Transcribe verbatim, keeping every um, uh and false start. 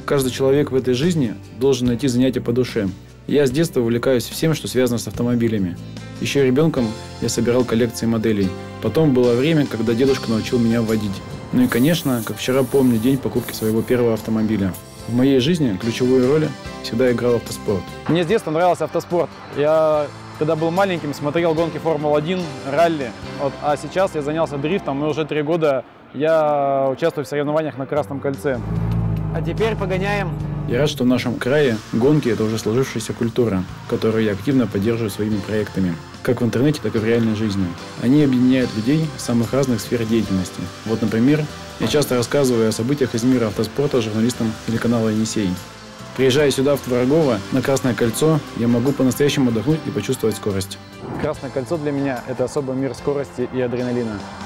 Каждый человек в этой жизни должен найти занятие по душе. Я с детства увлекаюсь всем, что связано с автомобилями. Еще ребенком я собирал коллекции моделей. Потом было время, когда дедушка научил меня водить. Ну и, конечно, как вчера помню день покупки своего первого автомобиля. В моей жизни ключевую роль всегда играл автоспорт. Мне с детства нравился автоспорт. Я, когда был маленьким, смотрел гонки Формулы один, ралли. Вот, а сейчас я занялся дрифтом, и уже три года я участвую в соревнованиях на Красном кольце. А теперь погоняем. Я рад, что в нашем крае гонки – это уже сложившаяся культура, которую я активно поддерживаю своими проектами, как в интернете, так и в реальной жизни. Они объединяют людей в самых разных сфер деятельности. Вот, например, я часто рассказываю о событиях из мира автоспорта журналистам телеканала «Енисей». Приезжая сюда, в Творогово, на Красное кольцо, я могу по-настоящему отдохнуть и почувствовать скорость. Красное кольцо для меня – это особый мир скорости и адреналина.